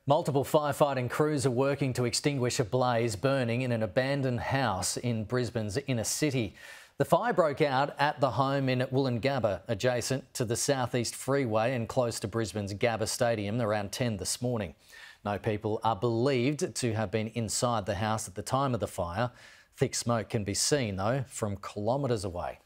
Multiple firefighting crews are working to extinguish a blaze burning in an abandoned house in Brisbane's inner city. The fire broke out at the home in Woolloongabba, adjacent to the South East Freeway and close to Brisbane's Gabba Stadium, around 10 this morning. No people are believed to have been inside the house at the time of the fire. Thick smoke can be seen, though, from kilometres away.